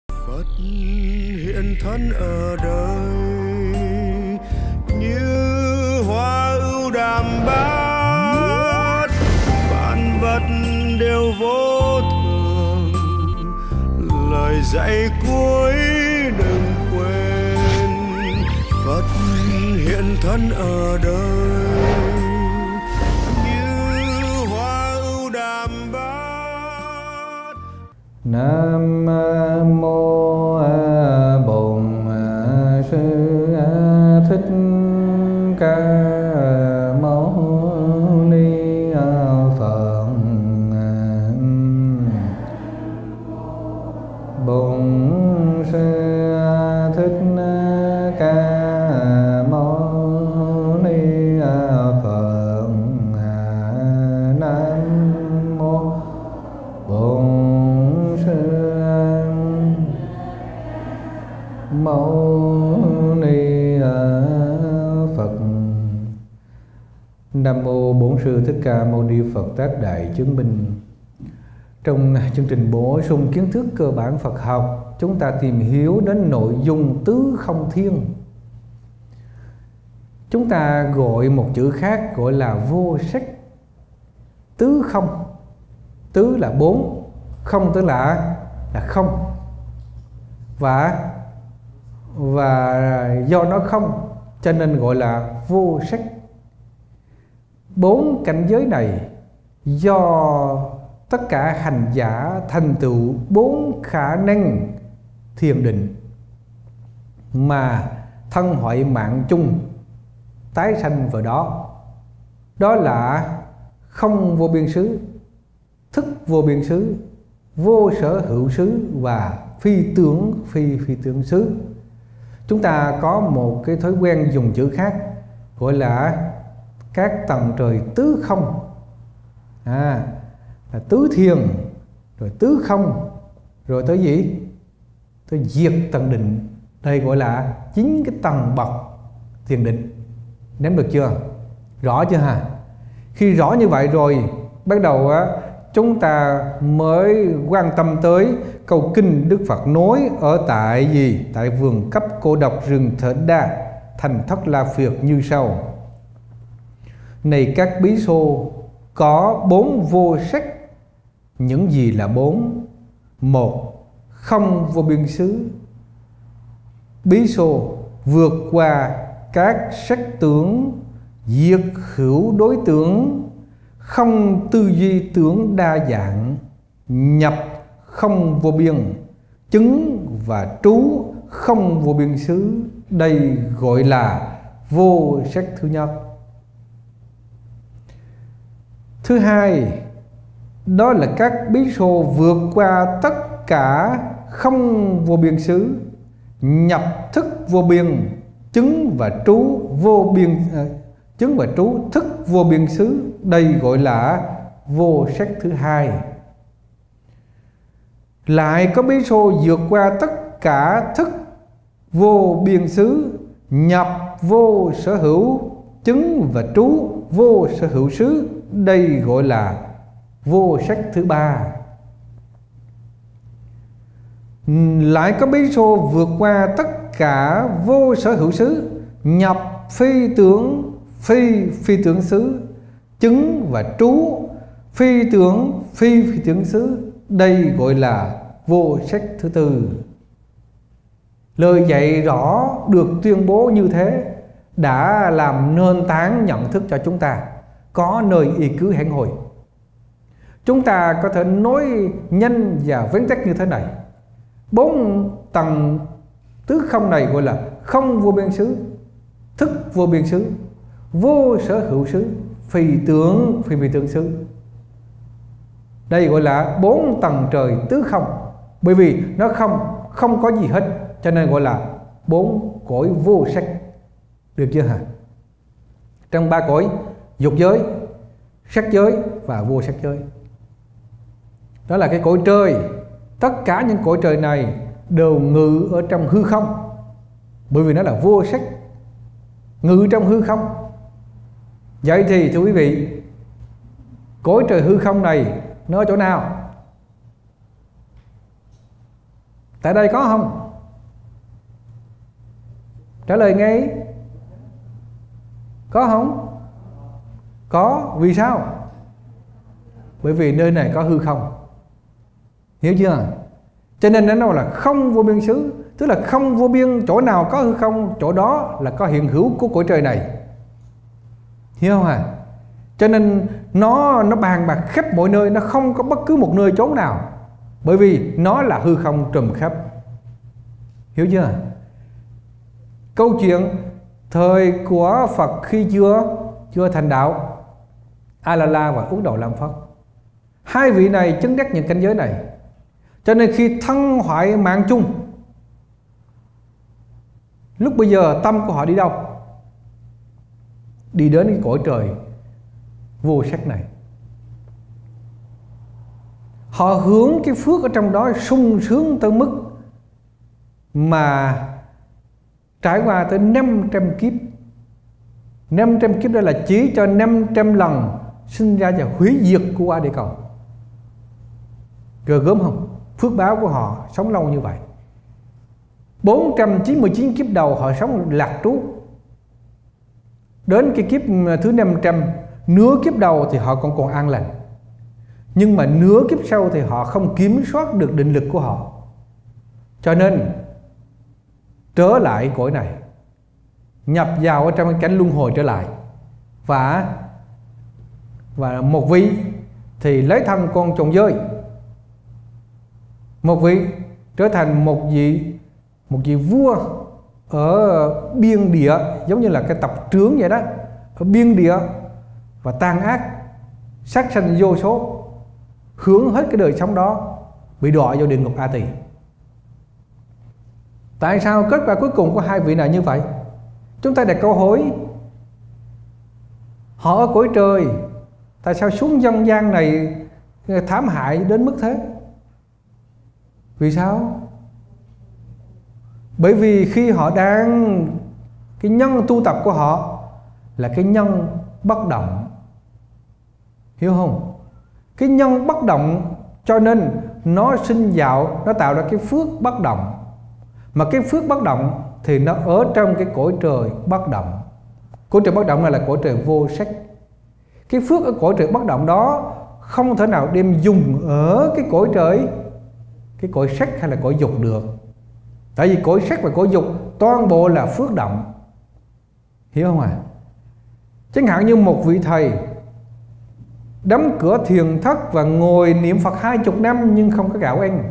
Phật hiện thân ở đời như hoa ưu đàm bát, vạn vật đều vô thường, lời dạy cuối đừng quên. Phật hiện thân ở đời như hoa ưu đàm bát. Nam mô Bổn Sư Thích Ca Mâu Ni Phật. Bổn Sư Thích Ca Mâu Ni Phật. Nam mô Bổn Mâu Ni Phật. Nam mô Bổn Sư Thích Ca Mâu Ni Phật. Tác đại chứng minh. Trong chương trình bổ sung kiến thức cơ bản Phật học, chúng ta tìm hiểu đến nội dung tứ không thiên. Chúng ta gọi một chữ khác gọi là vô sắc. Tứ không, tứ là bốn, không tức là không, và do nó không cho nên gọi là vô sắc. Bốn cảnh giới này do tất cả hành giả thành tựu bốn khả năng thiền định mà thân hoại mạng chung tái sanh vào đó. Đó là không vô biên xứ, thức vô biên xứ, vô sở hữu xứ và phi tưởng phi tưởng xứ. Chúng ta có một cái thói quen dùng chữ khác gọi là các tầng trời tứ không, là tứ thiền, rồi tứ không, rồi tới gì? Tới diệt tầng định. Đây gọi là 9 cái tầng bậc thiền định. Nắm được chưa? Rõ chưa hả? Khi rõ như vậy rồi, bắt đầu chúng ta mới quan tâm tới câu kinh Đức Phật nói ở tại gì? Tại vườn cấp cô độc rừng Thở Đa, thành Thất La Phiệt như sau: này các bí xô, có bốn vô sắc. Những gì là bốn? Một, không vô biên xứ. Bí xô vượt qua các sắc tướng, diệt hữu đối tượng, không tư duy tưởng đa dạng, nhập không vô biên, chứng và trú không vô biên xứ. Đây gọi là vô sắc thứ nhất. Thứ hai, đó là các bí xô vượt qua tất cả không vô biên xứ, nhập thức vô biên, chứng và trú vô biên, chứng và trú thức vô biên xứ. Đây gọi là vô sắc thứ hai. Lại có bí xô vượt qua tất cả thức vô biên xứ, nhập vô sở hữu, chứng và trú vô sở hữu xứ. Đây gọi là vô sắc thứ ba. Lại có bí xô vượt qua tất cả vô sở hữu xứ, nhập phi tưởng phi tưởng xứ, chứng và trú phi tưởng phi tưởng xứ. Đây gọi là vô sắc thứ tư. Lời dạy rõ được tuyên bố như thế đã làm nền tảng nhận thức cho chúng ta có nơi y cứ hẹn hồi. Chúng ta có thể nói nhanh và vắn tắt như thế này: bốn tầng tứ không này gọi là không vô biên xứ, thức vô biên xứ, vô sở hữu xứ, phi tưởng phi tưởng xứ. Đây gọi là bốn tầng trời tứ không. Bởi vì nó không có gì hết, cho nên gọi là bốn cõi vô sắc. Được chưa hả? Trong ba cõi dục giới, sắc giới và vô sắc giới. Đó là cái cõi trời. Tất cả những cõi trời này đều ngự ở trong hư không, bởi vì nó là vô sắc, ngự trong hư không. Vậy thì thưa quý vị, cõi trời hư không này nó ở chỗ nào? Tại đây có không? Trả lời ngay. Có không? Có. Vì sao? Bởi vì nơi này có hư không. Hiểu chưa? Cho nên nó nói là không vô biên xứ, tức là không vô biên, chỗ nào có hư không, chỗ đó là có hiện hữu của cõi trời này. Hiểu không à? Cho nên nó bàn bạc khắp mọi nơi, nó không có bất cứ một nơi chốn nào, bởi vì nó là hư không trùm khắp. Hiểu chưa? Câu chuyện thời của Phật khi chưa thành đạo, A La La và Úc Đầu Lam Phất, hai vị này chứng đắc những cảnh giới này. Cho nên khi thân hoại mạng chung, lúc bây giờ tâm của họ đi đâu? Đi đến cái cõi trời vô sắc này. Họ hướng cái phước ở trong đó sung sướng tới mức mà trải qua tới 500 kiếp. 500 kiếp đó là chỉ cho 500 lần sinh ra và hủy diệt của quả địa cầu. Gớm không? Phước báo của họ sống lâu như vậy. 499 kiếp đầu họ sống lạc trú. Đến cái kiếp thứ 500, nửa kiếp đầu thì họ còn an lành, nhưng mà nửa kiếp sau thì họ không kiểm soát được định lực của họ, cho nên trở lại cõi này, nhập vào ở trong cái cảnh luân hồi trở lại. Và một vị thì lấy thân con trùng dơi, một vị trở thành một vị vua ở biên địa, giống như là cái tộc trưởng vậy đó, ở biên địa, và tàn ác sát sanh vô số, hướng hết cái đời sống đó bị đọa vào địa ngục A Tỳ. Tại sao kết quả cuối cùng của hai vị này như vậy? Chúng ta đặt câu hỏi. Họ ở cõi trời, tại sao xuống dân gian này thảm hại đến mức thế? Vì sao? Bởi vì khi họ đang, cái nhân tu tập của họ là cái nhân bất động. Hiểu không? Cái nhân bất động, cho nên nó sinh vào, nó tạo ra cái phước bất động. Mà cái phước bất động thì nó ở trong cái cõi trời bất động. Cõi trời bất động này là cõi trời vô sắc. Cái phước ở cõi trời bất động đó không thể nào đem dùng ở cái cõi trời, cái cõi sắc hay là cõi dục được. Tại vì cõi sắc và cõi dục toàn bộ là phước động. Hiểu không à? Chẳng hạn như một vị thầy đóng cửa thiền thất và ngồi niệm Phật 20 năm nhưng không có gạo ăn.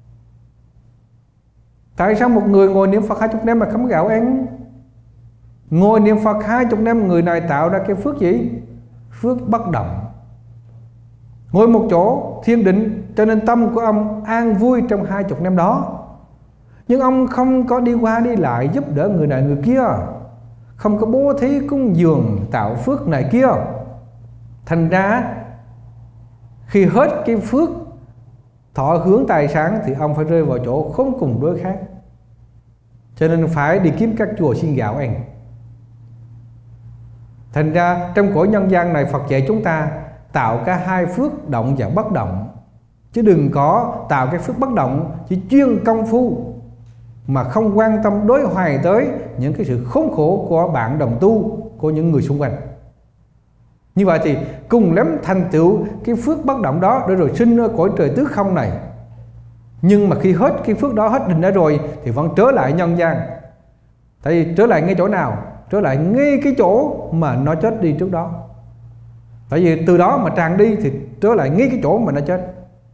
Tại sao một người ngồi niệm Phật 20 năm mà không có gạo ăn? Ngồi niệm Phật 20 năm, người này tạo ra cái phước gì? Phước bất động. Ngồi một chỗ thiền định, cho nên tâm của ông an vui trong 20 năm đó. Nhưng ông không có đi qua đi lại giúp đỡ người này người kia, không có bố thí cúng dường tạo phước này kia. Thành ra khi hết cái phước thọ hướng tài sản thì ông phải rơi vào chỗ không cùng đối khác, cho nên phải đi kiếm các chùa xin gạo ăn. Thành ra trong cõi nhân gian này, Phật dạy chúng ta tạo cả hai phước động và bất động, chứ đừng có tạo cái phước bất động chỉ chuyên công phu mà không quan tâm đối hoài tới những cái sự khốn khổ của bạn đồng tu, của những người xung quanh. Như vậy thì cùng lắm thành tựu cái phước bất động đó để rồi sinh ở cõi trời tứ không này. Nhưng mà khi hết cái phước đó, hết định đã rồi thì vẫn trở lại nhân gian. Tại vì trở lại ngay chỗ nào? Trở lại ngay cái chỗ mà nó chết đi trước đó. Tại vì từ đó mà tràn đi thì trở lại ngay cái chỗ mà nó chết.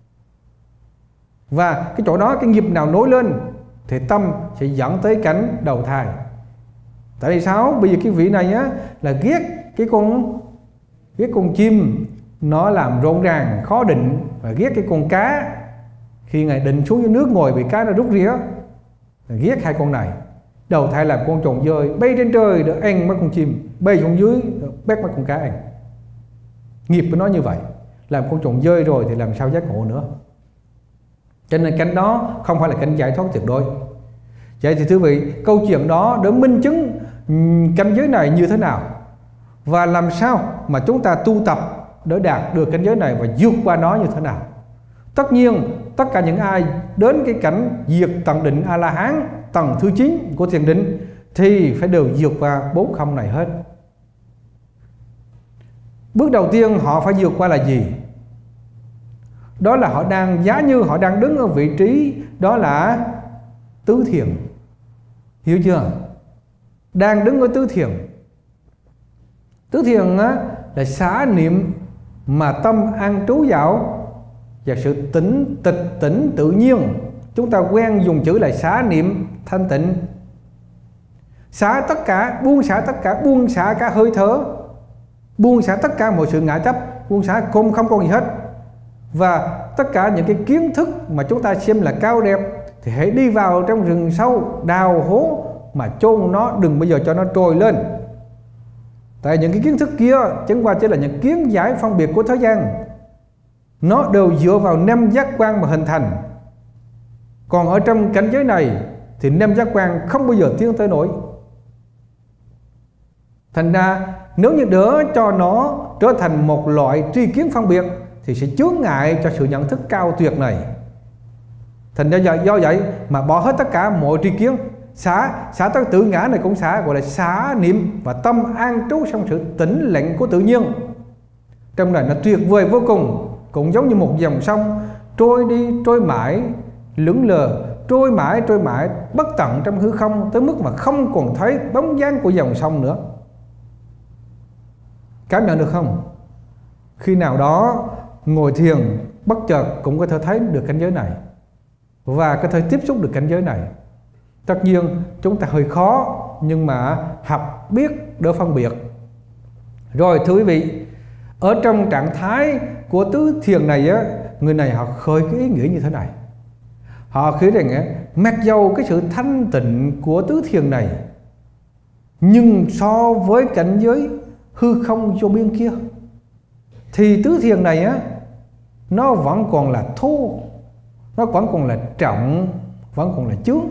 Và cái chỗ đó, cái nghiệp nào nối lên thì tâm sẽ dẫn tới cảnh đầu thai. Tại vì sao? Bây giờ cái vị này á là ghét cái con chim nó làm rộn ràng khó định, và ghét cái con cá khi ngài định xuống dưới nước ngồi bị cá nó rút rỉa, ghét hai con này. Đầu thai làm con trồn dơi bay trên trời để ăn mấy con chim, bay xuống dưới bắt mấy con cá ăn. Nghiệp của nó như vậy, làm con trồn dơi rồi thì làm sao giác ngộ nữa. Cho nên cảnh đó không phải là cảnh giải thoát tuyệt đối. Vậy thì thưa vị, câu chuyện đó để minh chứng cảnh giới này như thế nào, và làm sao mà chúng ta tu tập để đạt được cảnh giới này và vượt qua nó như thế nào. Tất nhiên tất cả những ai đến cái cảnh diệt tận định A-la-hán, tầng thứ 9 của thiền định, thì phải đều vượt qua 4 không này hết. Bước đầu tiên họ phải vượt qua là gì? Đó là họ đang, giá như họ đang đứng ở vị trí đó là tứ thiền. Hiểu chưa? Đang đứng ở tứ thiền. Tứ thiền là xả niệm mà tâm an trú vào và sự tịch tỉnh tự nhiên. Chúng ta quen dùng chữ là xả niệm thanh tịnh. Xả tất cả, buông xả tất cả, buông xả cả hơi thở, buông xả tất cả mọi sự ngã chấp, buông xả không còn gì hết. Và tất cả những cái kiến thức mà chúng ta xem là cao đẹp thì hãy đi vào trong rừng sâu, đào hố mà chôn nó, đừng bao giờ cho nó trồi lên. Tại những cái kiến thức kia chẳng qua chỉ là những kiến giải phân biệt của thế gian. Nó đều dựa vào 5 giác quan mà hình thành. Còn ở trong cảnh giới này thì 5 giác quan không bao giờ tiến tới nổi. Thành ra nếu như đỡ cho nó trở thành một loại tri kiến phân biệt thì sẽ chướng ngại cho sự nhận thức cao tuyệt này. Thành ra do vậy mà bỏ hết tất cả mọi tri kiến, xả tất tự ngã này cũng xả, gọi là xả niệm, và tâm an trú trong sự tĩnh lặng của tự nhiên. Trong này nó tuyệt vời vô cùng, cũng giống như một dòng sông trôi đi trôi mãi, lững lờ, trôi mãi bất tận trong hư không, tới mức mà không còn thấy bóng dáng của dòng sông nữa. Cảm nhận được không? Khi nào đó ngồi thiền bất chợt cũng có thể thấy được cảnh giới này và có thể tiếp xúc được cảnh giới này. Tất nhiên chúng ta hơi khó, nhưng mà học biết đỡ phân biệt. Rồi thưa quý vị, ở trong trạng thái của tứ thiền này á, người này họ khởi cái ý nghĩa như thế này. Họ nghĩ rằng mặc dầu cái sự thanh tịnh của tứ thiền này, nhưng so với cảnh giới hư không vô biên kia thì tứ thiền này á, nó vẫn còn là thô, nó vẫn còn là trọng, vẫn còn là chướng.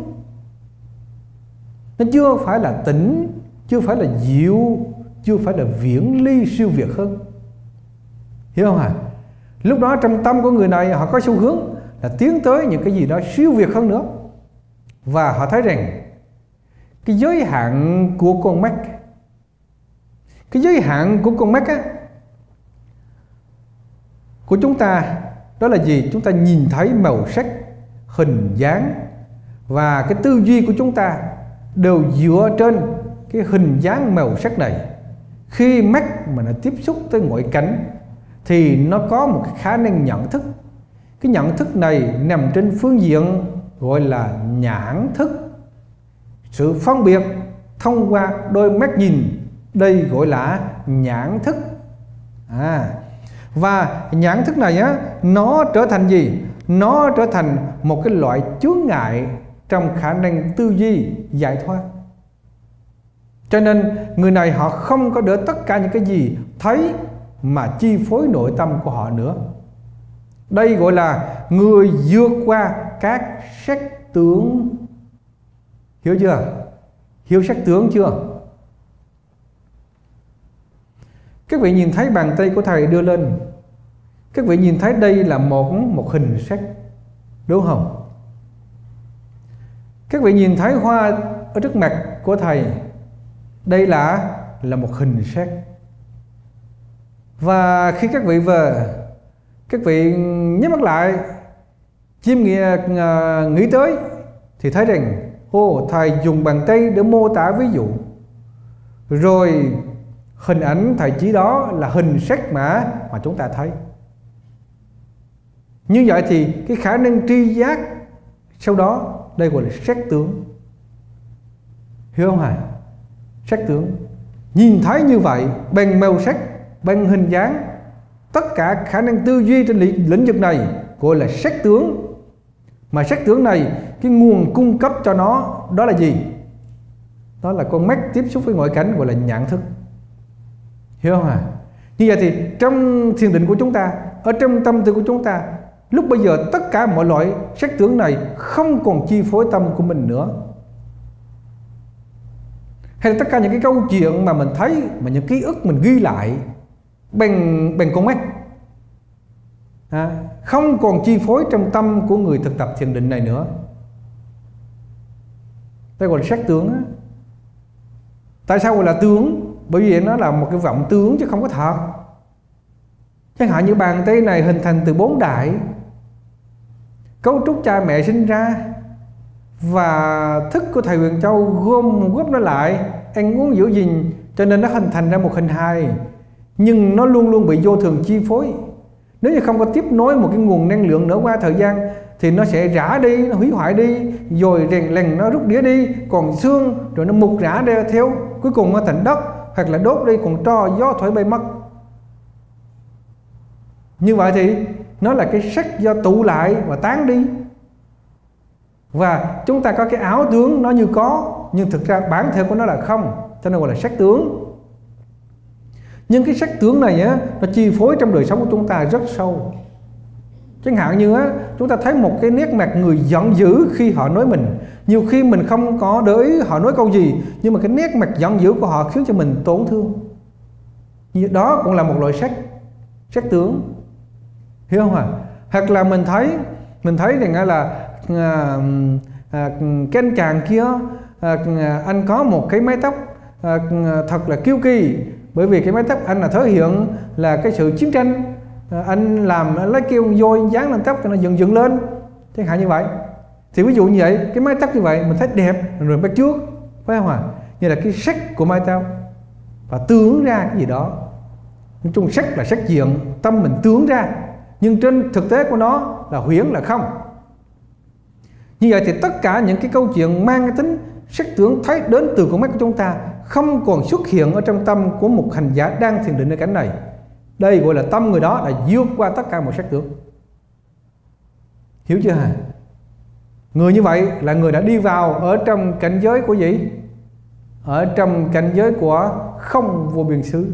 Nó chưa phải là tỉnh, chưa phải là diệu, chưa phải là viễn ly siêu việt hơn. Hiểu không hả? Lúc đó trong tâm của người này họ có xu hướng là tiến tới những cái gì đó siêu việt hơn nữa. Và họ thấy rằng cái giới hạn của con mắt, cái giới hạn của con mắt á, của chúng ta đó là gì? Chúng ta nhìn thấy màu sắc, hình dáng, và cái tư duy của chúng ta đều dựa trên cái hình dáng màu sắc này. Khi mắt mà nó tiếp xúc tới ngoại cảnh thì nó có một cái khả năng nhận thức. Cái nhận thức này nằm trên phương diện gọi là nhãn thức, sự phân biệt thông qua đôi mắt nhìn, đây gọi là nhãn thức. Và nhãn thức này á, nó trở thành gì? Nó trở thành một cái loại chướng ngại trong khả năng tư duy giải thoát. Cho nên người này họ không có đỡ tất cả những cái gì thấy mà chi phối nội tâm của họ nữa. Đây gọi là người vượt qua các sắc tướng. Hiểu chưa? Hiểu sắc tướng chưa? Các vị nhìn thấy bàn tay của thầy đưa lên, các vị nhìn thấy đây là một hình sắc, đúng không? Các vị nhìn thấy hoa ở trước mặt của thầy, đây là một hình sắc. Và khi các vị về, các vị nhắm mắt lại, nghĩ tới thì thấy rằng thầy dùng bàn tay để mô tả ví dụ, rồi hình ảnh thầy chỉ đó là hình sắc mà chúng ta thấy. Như vậy thì cái khả năng tri giác sau đó đây gọi là sắc tướng. Hiểu không hả? Sắc tướng. Nhìn thấy như vậy bằng màu sắc, bằng hình dáng, tất cả khả năng tư duy trên lĩnh vực này gọi là sắc tướng. Mà sắc tướng này, cái nguồn cung cấp cho nó đó là gì? Đó là con mắt tiếp xúc với ngoại cảnh, gọi là nhãn thức. Hiểu không hả? Như vậy thì trong thiền định của chúng ta, ở trong tâm tư của chúng ta, lúc bây giờ tất cả mọi loại sắc tướng này không còn chi phối tâm của mình nữa. Hay là tất cả những cái câu chuyện mà mình thấy, mà những ký ức mình ghi lại bằng con mắt, không còn chi phối trong tâm của người thực tập thiền định này nữa. Đây gọi là sắc tướng á. Tại sao gọi là tướng? Bởi vì nó là một cái vọng tướng chứ không có thật. Chẳng hạn như bàn tay này hình thành từ 4 đại, cấu trúc cha mẹ sinh ra và thức của thầy Huyền Châu góp nó lại, ăn uống giữ gìn, cho nên nó hình thành ra một hình hài. Nhưng nó luôn luôn bị vô thường chi phối. Nếu như không có tiếp nối một cái nguồn năng lượng nữa qua thời gian thì nó sẽ rã đi, nó hủy hoại đi, rồi rèn lèn nó rút đĩa đi, còn xương rồi nó mục rã đeo theo, cuối cùng nó thành đất hoặc là đốt đi, còn tro gió thổi bay mất. Như vậy thì nó là cái sắc do tụ lại và tán đi. Và chúng ta có cái áo tướng nó như có, nhưng thực ra bản thể của nó là không, cho nên gọi là sắc tướng. Nhưng cái sắc tướng này á, nó chi phối trong đời sống của chúng ta rất sâu. Chẳng hạn như á, chúng ta thấy một cái nét mặt người giận dữ khi họ nói mình. Nhiều khi mình không có để ý họ nói câu gì, nhưng mà cái nét mặt giận dữ của họ khiến cho mình tổn thương. Đó cũng là một loại sắc tướng. Hiểu không ạ? Hoặc là mình thấy rằng là cái anh chàng kia, anh có một cái mái tóc thật là kiêu kỳ, bởi vì cái mái tóc anh là thể hiện là cái sự chiến tranh. Anh làm lấy keo vôi dán lên tóc cho nó dựng lên, chẳng hạn như vậy. Thì ví dụ như vậy, cái mái tóc như vậy mình thấy đẹp rồi bắt chước, phải không ạ? Như là cái sắc của mái tóc và tướng ra cái gì đó. Nói chung sắc là sắc diện, tâm mình tướng ra, nhưng trên thực tế của nó là huyễn, là không. Như vậy thì tất cả những cái câu chuyện mang cái tính sắc tướng thấy đến từ con mắt của chúng ta không còn xuất hiện ở trong tâm của một hành giả đang thiền định ở cảnh này. Đây gọi là tâm người đó đã vượt qua tất cả mọi sắc tướng. Hiểu chưa hả? Người như vậy là người đã đi vào ở trong cảnh giới của gì? Ở trong cảnh giới của không vô biên xứ.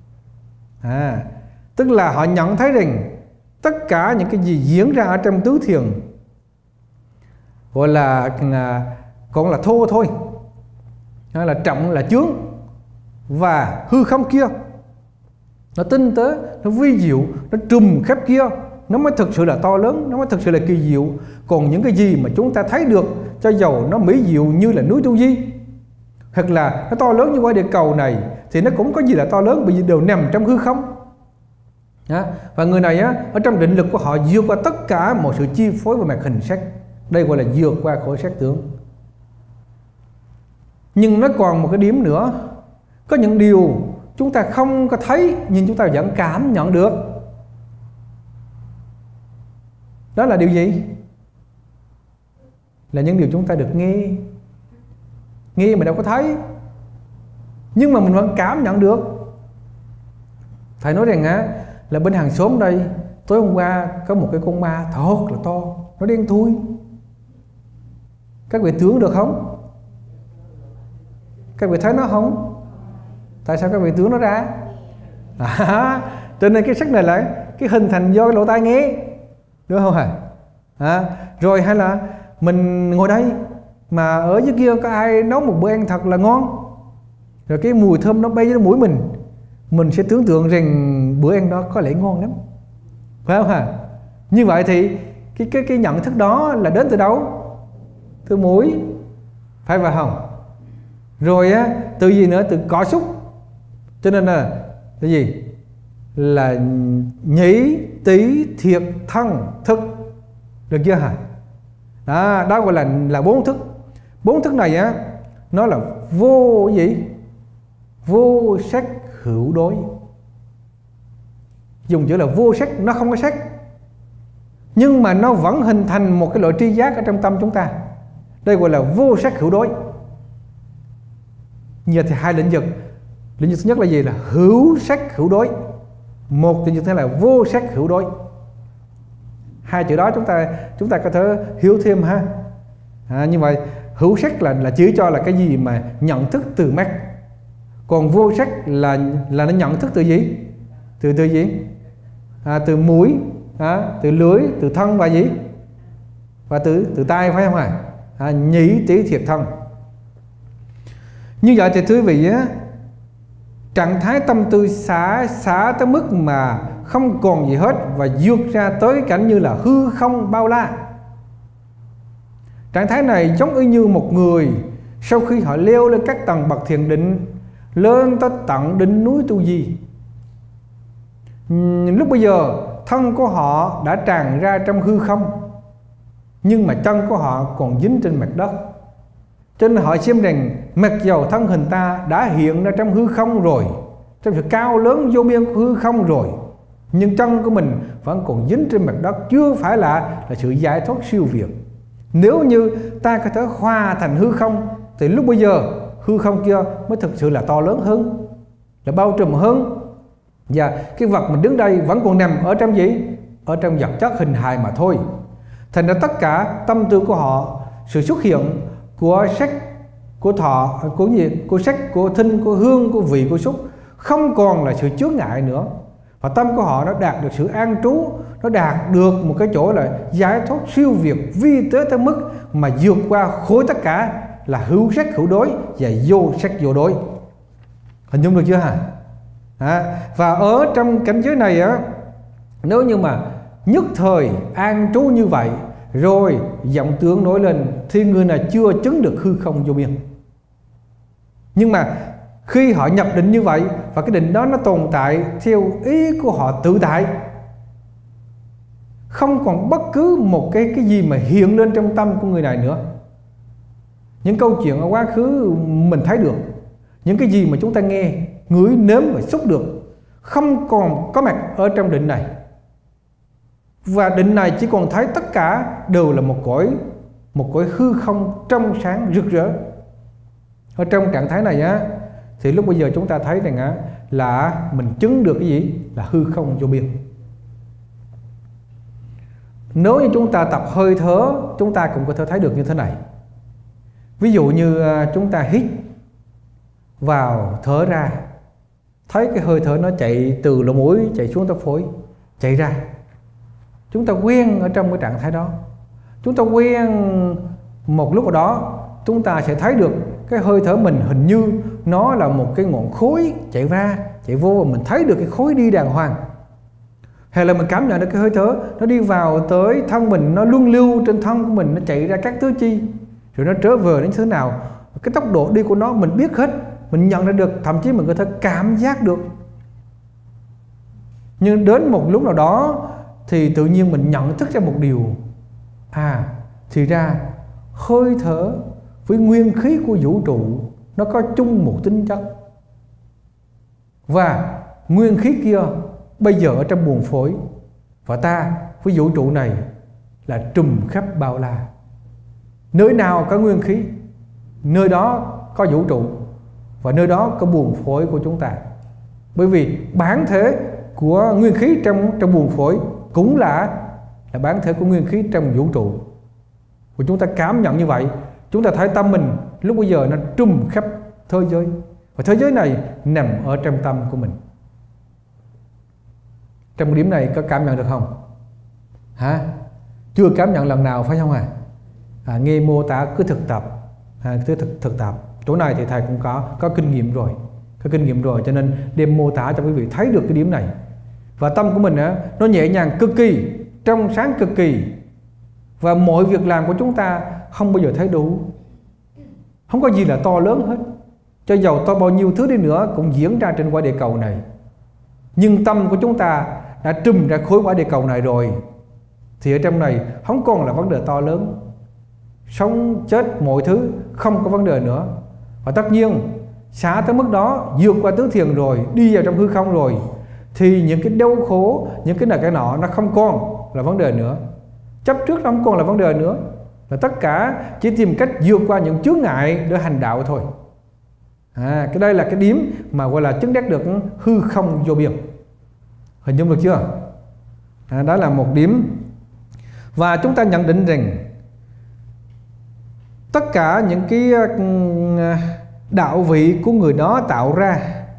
Tức là họ nhận thấy rằng tất cả những cái gì diễn ra ở trong tứ thiền gọi là còn là thô thôi, là trọng là chướng, và hư không kia nó tinh tế, nó vi diệu, nó trùm khắp kia, nó mới thực sự là to lớn, nó mới thực sự là kỳ diệu. Còn những cái gì mà chúng ta thấy được, cho dầu nó mỹ diệu như là núi Tu Di, hoặc là nó to lớn như quả địa cầu này, thì nó cũng có gì là to lớn, bởi vì đều nằm trong hư không. Và người này á, ở trong định lực của họ vượt qua tất cả mọi sự chi phối về mặt hình sắc. Đây gọi là vượt qua khỏi sắc tướng. Nhưng nó còn một cái điểm nữa. Có những điều chúng ta không có thấy nhưng chúng ta vẫn cảm nhận được. Đó là điều gì? Là những điều chúng ta được nghe. Nghe mà đâu có thấy, nhưng mà mình vẫn cảm nhận được. Thầy nói rằng á, là bên hàng xóm đây, tối hôm qua có một cái con ma thật là to, nó đen thui. Các vị tưởng được không? Các vị thấy nó không? Tại sao các vị tưởng nó ra? Cho nên cái sắc này là cái hình thành do cái lỗ tai nghe, đúng không hả? Rồi hay là mình ngồi đây mà ở dưới kia có ai nấu một bữa ăn thật là ngon, rồi cái mùi thơm nó bay đến mũi mình sẽ tưởng tượng rằng bữa ăn đó có lẽ ngon lắm, phải không hả? Như vậy thì cái nhận thức đó là đến từ đâu? Từ mũi, phải vậy không? Rồi á, từ gì nữa? Từ cỏ xúc. Cho nên là cái gì? Là nhĩ, tỷ, thiệt, thân, thức. Được chưa hả? Đó gọi là 4 thức. 4 thức này á, nó là vô gì? Vô sắc hữu đối. Dùng chữ là vô sắc, nó không có sắc, nhưng mà nó vẫn hình thành một cái loại tri giác ở trong tâm chúng ta. Đây gọi là vô sắc hữu đối. Như thì hai lĩnh vực. Lĩnh vực thứ nhất là gì? Là hữu sắc hữu đối. Một lĩnh vực thứ hai là vô sắc hữu đối. Hai chữ đó chúng ta có thể hiểu thêm ha. Như vậy hữu sắc là chỉ cho là cái gì mà nhận thức từ mắt. Còn vô sắc là nó nhận thức từ gì? Từ gì? Từ mũi, từ lưỡi, từ thân và gì? Và từ tai, phải không ạ? Nhĩ, tỷ, thiệt, thân. Như vậy thì thưa quý vị á, trạng thái tâm tư xả tới mức mà không còn gì hết và vượt ra tới cái cảnh như là hư không bao la. Trạng thái này giống y như một người sau khi họ leo lên các tầng bậc thiền định, lên tới tận đỉnh núi Tu Di. Lúc bây giờ thân của họ đã tràn ra trong hư không, nhưng mà chân của họ còn dính trên mặt đất. Cho nên họ xem rằng mặc dầu thân hình ta đã hiện ra trong hư không rồi, trong sự cao lớn vô biên của hư không rồi, nhưng chân của mình vẫn còn dính trên mặt đất, chưa phải là sự giải thoát siêu việt. Nếu như ta có thể hòa thành hư không thì lúc bây giờ hư không kia mới thực sự là to lớn hơn, là bao trùm hơn. Và cái vật mình đứng đây vẫn còn nằm ở trong gì? Ở trong vật chất hình hài mà thôi. Thành ra tất cả tâm tư của họ, sự xuất hiện của sắc, của thọ, của gì, của sắc, của thinh, của hương, của vị, của xúc không còn là sự chướng ngại nữa. Và tâm của họ nó đạt được sự an trú, nó đạt được một cái chỗ là giải thoát siêu việt vi tế tới mức mà vượt qua khối tất cả là hữu sắc hữu đối và vô sắc vô đối. Hình dung được chưa hả? Và ở trong cảnh giới này á, nếu như mà nhất thời an trú như vậy rồi vọng tưởng nổi lên thì người này chưa chứng được hư không vô biên. Nhưng mà khi họ nhập định như vậy và cái định đó nó tồn tại theo ý của họ tự tại, không còn bất cứ một cái gì mà hiện lên trong tâm của người này nữa. Những câu chuyện ở quá khứ mình thấy được, những cái gì mà chúng ta nghe, ngửi, nếm và xúc được không còn có mặt ở trong định này. Và định này chỉ còn thấy tất cả đều là một cõi hư không trong sáng rực rỡ. Ở trong trạng thái này á, thì lúc bây giờ chúng ta thấy rằng á, là mình chứng được cái gì? Là hư không vô biên. Nếu như chúng ta tập hơi thở, chúng ta cũng có thể thấy được như thế này. Ví dụ như chúng ta hít vào, thở ra, thấy cái hơi thở nó chạy từ lỗ mũi chạy xuống tới phổi, chạy ra. Chúng ta quen ở trong cái trạng thái đó. Chúng ta quen một lúc nào đó, chúng ta sẽ thấy được cái hơi thở mình hình như nó là một cái ngọn khối chạy ra, chạy vô, và mình thấy được cái khối đi đàng hoàng. Hay là mình cảm nhận được cái hơi thở nó đi vào tới thân mình, nó luân lưu trên thân của mình, nó chạy ra các tứ chi, rồi nó trở về đến thế nào, cái tốc độ đi của nó mình biết hết, mình nhận ra được, thậm chí mình có thể cảm giác được. Nhưng đến một lúc nào đó thì tự nhiên mình nhận thức ra một điều, thì ra hơi thở với nguyên khí của vũ trụ nó có chung một tính chất, và nguyên khí kia bây giờ ở trong buồng phổi, và ta với vũ trụ này là trùm khắp bao la. Nơi nào có nguyên khí, nơi đó có vũ trụ, và nơi đó có buồng phổi của chúng ta. Bởi vì bản thể của nguyên khí trong buồng phổi cũng là bản thể của nguyên khí trong vũ trụ. Và chúng ta cảm nhận như vậy, chúng ta thấy tâm mình lúc bây giờ nó trùm khắp thế giới, và thế giới này nằm ở trong tâm của mình. Trong điểm này có cảm nhận được không? Chưa cảm nhận lần nào phải không nghe mô tả cứ thực tập, thực tập. Chỗ này thì thầy cũng có kinh nghiệm rồi, cho nên đem mô tả cho quý vị thấy được cái điểm này. Và tâm của mình nó nhẹ nhàng cực kỳ, trong sáng cực kỳ, và mọi việc làm của chúng ta không bao giờ thấy đủ, không có gì là to lớn hết. Cho dầu to bao nhiêu thứ đi nữa cũng diễn ra trên quả địa cầu này, nhưng tâm của chúng ta đã trùm ra khối quả địa cầu này rồi, thì ở trong này không còn là vấn đề to lớn. Sống chết mọi thứ không có vấn đề nữa. Và tất nhiên xả tới mức đó, vượt qua tứ thiền rồi, đi vào trong hư không rồi, thì những cái đau khổ, những cái này cái nọ nó không còn là vấn đề nữa. Chấp trước nó không còn là vấn đề nữa, là tất cả chỉ tìm cách vượt qua những chướng ngại để hành đạo thôi. Cái đây là cái điểm mà gọi là chứng đắc được hư không vô biên. Hình dung được chưa? Đó là một điểm. Và chúng ta nhận định rằng tất cả những cái đạo vị của người đó tạo ra,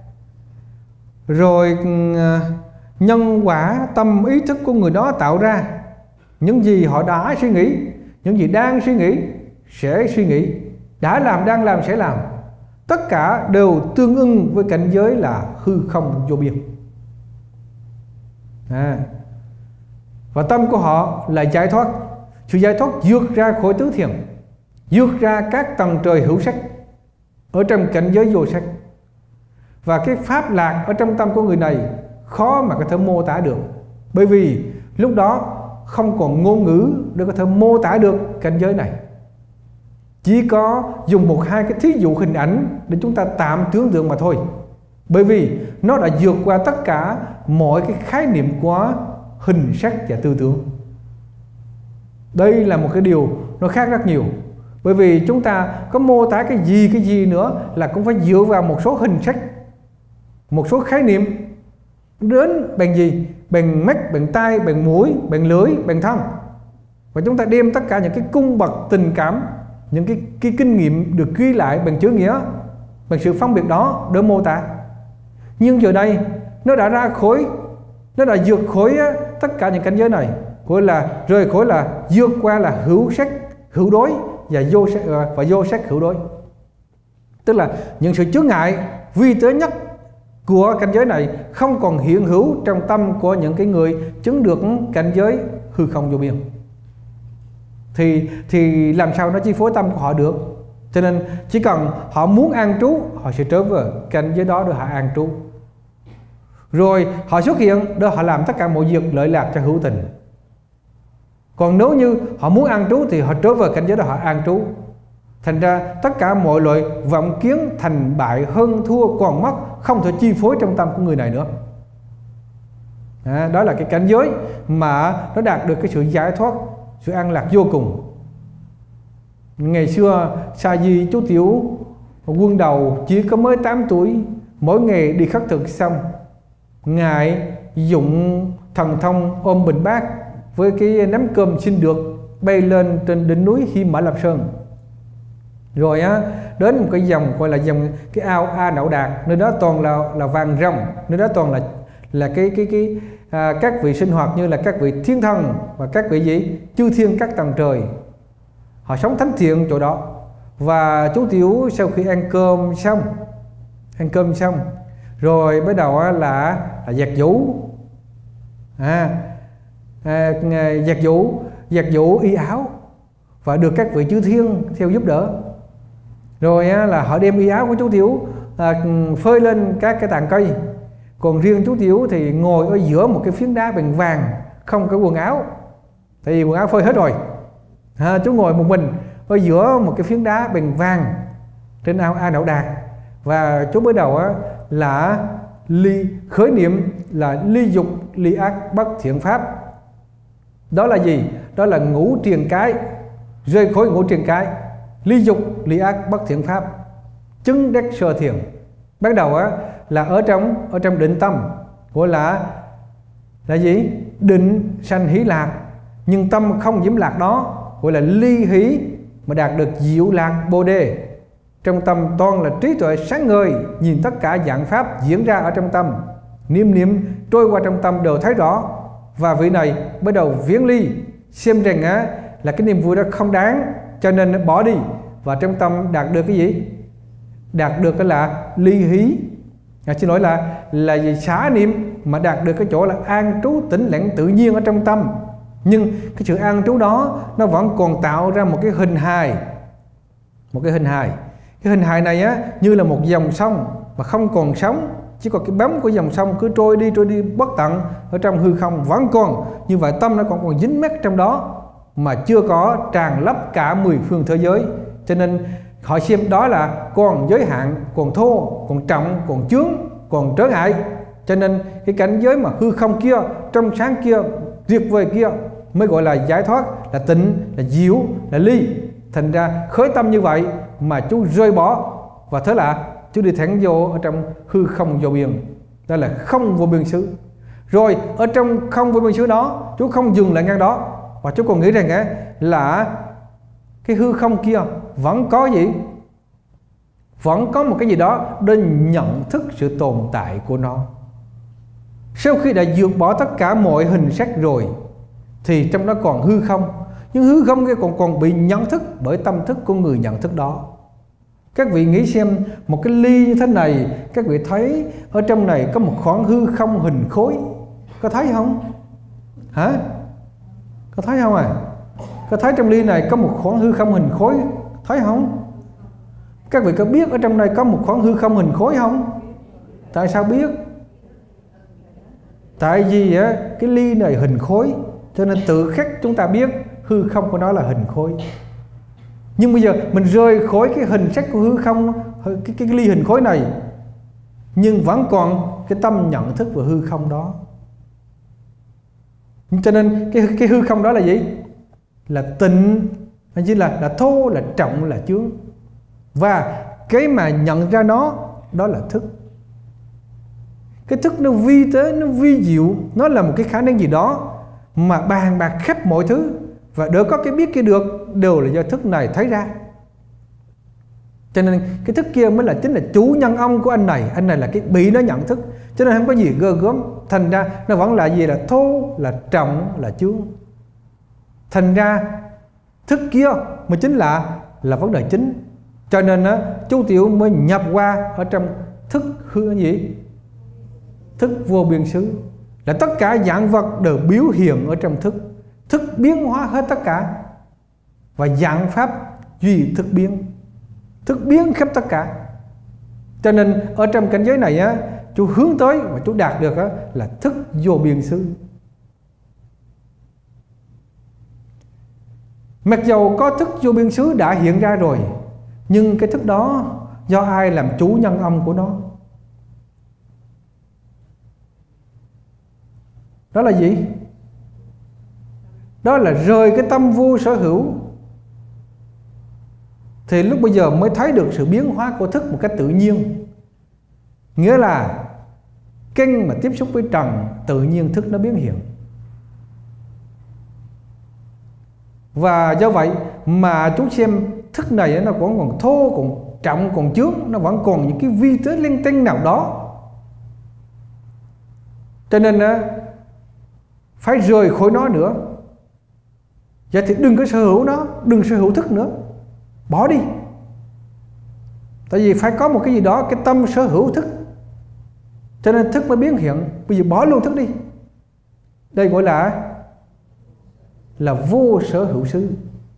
rồi nhân quả tâm ý thức của người đó tạo ra, những gì họ đã suy nghĩ, những gì đang suy nghĩ, sẽ suy nghĩ, đã làm, đang làm, sẽ làm, tất cả đều tương ưng với cảnh giới là hư không vô biên. Và tâm của họ là giải thoát, sự giải thoát vượt ra khỏi tứ thiền, vượt ra các tầng trời hữu sắc ở trong cảnh giới vô sắc. Và cái pháp lạc ở trong tâm của người này khó mà có thể mô tả được, bởi vì lúc đó không còn ngôn ngữ để có thể mô tả được cảnh giới này. Chỉ có dùng một hai cái thí dụ hình ảnh để chúng ta tạm tưởng tượng mà thôi, bởi vì nó đã vượt qua tất cả mọi cái khái niệm của hình sắc và tư tưởng. Đây là một cái điều nó khác rất nhiều, bởi vì chúng ta có mô tả cái gì nữa là cũng phải dựa vào một số hình sắc, một số khái niệm. Đến bằng gì? Bằng mắt, bằng tai, bằng mũi, bằng lưỡi, bằng thân. Và chúng ta đem tất cả những cái cung bậc tình cảm, những cái kinh nghiệm được ghi lại bằng chữ nghĩa, bằng sự phân biệt đó để mô tả. Nhưng giờ đây nó đã ra khỏi, nó đã vượt khỏi tất cả những cảnh giới này, gọi là rời khỏi, là vượt qua là hữu sắc hữu đối và vô sắc hữu đối. Tức là những sự chướng ngại vi tế nhất của cảnh giới này không còn hiện hữu trong tâm của những cái người chứng được cảnh giới hư không vô biên. Thì làm sao nó chi phối tâm của họ được? Cho nên chỉ cần họ muốn an trú, họ sẽ trở về cảnh giới đó để họ an trú. Rồi họ xuất hiện để họ làm tất cả mọi việc lợi lạc cho hữu tình. Còn nếu như họ muốn an trú thì họ trở về cảnh giới đó họ an trú. Thành ra tất cả mọi loại vọng kiến, thành bại, hơn thua, còn mất không thể chi phối trong tâm của người này nữa. Đó là cái cảnh giới mà nó đạt được cái sự giải thoát, sự an lạc vô cùng. Ngày xưa Sa Di chú tiểu quân đầu chỉ có mới 8 tuổi, mỗi ngày đi khất thực xong, ngài dụng thần thông ôm bình bát với cái nắm cơm xin được bay lên trên đỉnh núi Hy Mã Lạp Sơn. Rồi đến một cái dòng gọi là dòng cái ao A Nậu Đạt, nơi đó toàn là vàng rồng, nơi đó toàn là các vị sinh hoạt như là các vị thiên thần và các vị gì chư thiên các tầng trời, họ sống thánh thiện chỗ đó. Và chú tiểu sau khi ăn cơm xong rồi bắt đầu là giặt giũ, giặt giũ y áo và được các vị chư thiên theo giúp đỡ. Rồi là họ đem y áo của chú tiểu phơi lên các cái tàn cây. Còn riêng chú tiểu thì ngồi ở giữa một cái phiến đá bằng vàng, không có quần áo, tại vì quần áo phơi hết rồi. Chú ngồi một mình ở giữa một cái phiến đá bằng vàng trên ao A Nậu Đạt. Và chú bắt đầu là khởi niệm là ly dục ly ác bất thiện pháp. Đó là gì? Đó là ngũ triền cái, rơi khỏi ngũ triền cái, ly dục ly ác bất thiện pháp, chứng đắc sơ thiền. Bắt đầu là ở trong định tâm, gọi là gì? Định sanh hỷ lạc, nhưng tâm không nhiễm lạc đó, gọi là ly hỷ mà đạt được diệu lạc bồ đề. Trong tâm toàn là trí tuệ sáng ngời, nhìn tất cả dạng pháp diễn ra ở trong tâm, niệm trôi qua trong tâm đều thấy rõ. Và vị này bắt đầu viễn ly, xem rằng là cái niềm vui đó không đáng, cho nên nó bỏ đi. Và trong tâm đạt được cái gì? Đạt được cái là ly hí, xin lỗi là gì? Xả niệm, mà đạt được cái chỗ là an trú tĩnh lặng tự nhiên ở trong tâm. Nhưng cái sự an trú đó nó vẫn còn tạo ra một cái hình hài. Cái hình hài này như là một dòng sông mà không còn sóng, chỉ còn cái bóng của dòng sông cứ trôi đi bất tận ở trong hư không, vẫn còn như vậy. Tâm nó còn dính mắc trong đó mà chưa có tràn lấp cả 10 phương thế giới. Cho nên họ xem đó là còn giới hạn, còn thô, còn trọng, còn chướng, còn trở ngại. Cho nên cái cảnh giới mà hư không kia, trong sáng kia, tuyệt vời kia mới gọi là giải thoát, là tịnh, là diệu, là ly. Thành ra khởi tâm như vậy mà chú rơi bỏ, và thế là chú đi thẳng vô ở trong hư không vô biên. Đó là không vô biên xứ. Rồi ở trong không vô biên xứ đó, chú không dừng lại ngang đó, và chú còn nghĩ rằng là cái hư không kia vẫn có gì? Vẫn có một cái gì đó để nhận thức sự tồn tại của nó. Sau khi đã vượt bỏ tất cả mọi hình sắc rồi thì trong đó còn hư không. Nhưng hư không kia còn bị nhận thức bởi tâm thức của người nhận thức đó. Các vị nghĩ xem, một cái ly như thế này, các vị thấy ở trong này có một khoảng hư không hình khối, Có thấy không? Hả? Có thấy không à? Có thấy trong ly này có một khoảng hư không hình khối, thấy không? Các vị có biết ở trong này có một khoảng hư không hình khối không? Tại sao biết? Tại vì á, cái ly này hình khối, cho nên tự khắc chúng ta biết hư không của nó là hình khối. Nhưng bây giờ mình rời khỏi cái hình sắc của hư không, cái ly hình khối này, nhưng vẫn còn cái tâm nhận thức về hư không đó. Cho nên cái hư không đó là gì? Là tịnh, hay là thô, là trọng, là chướng. Và cái mà nhận ra nó, đó là thức. Cái thức nó vi tế, nó vi diệu, nó là một cái khả năng gì đó mà bàn bạc khắp mọi thứ. Và để có cái biết kia được đều là do thức này thấy ra. Cho nên cái thức kia mới là chính là chủ nhân ông của anh này. Anh này là cái bị nó nhận thức, cho nên không có gì gơ gớm. Thành ra nó vẫn là gì? Là thô, là trọng, là chướng. Thành ra thức kia mới chính là vấn đề chính. Cho nên á, chú Tiểu mới nhập qua ở trong thức hư gì? Thức vô biên xứ. Là tất cả dạng vật đều biểu hiện ở trong thức. Thức biến hóa hết tất cả. Và dạng pháp duy thức biến. Thức biến khắp tất cả. Cho nên ở trong cảnh giới này á, chú hướng tới và chú đạt được á, là thức vô biên xứ. Mặc dầu có thức vô biên xứ đã hiện ra rồi, nhưng cái thức đó do ai làm chủ nhân ông của nó? Đó là gì? Đó là rời cái tâm vô sở hữu, thì lúc bây giờ mới thấy được sự biến hóa của thức một cách tự nhiên. Nghĩa là căn mà tiếp xúc với trần, tự nhiên thức nó biến hiện. Và do vậy mà chúng xem thức này nó còn thô, còn trọng, còn chướng, nó vẫn còn những cái vi tế linh tinh nào đó. Cho nên phải rời khỏi nó nữa. Vậy thì đừng có sở hữu nó, đừng sở hữu thức nữa, bỏ đi. Tại vì phải có một cái gì đó, cái tâm sở hữu thức, cho nên thức mới biến hiện. Bây giờ bỏ luôn thức đi. Đây gọi là vô sở hữu xứ.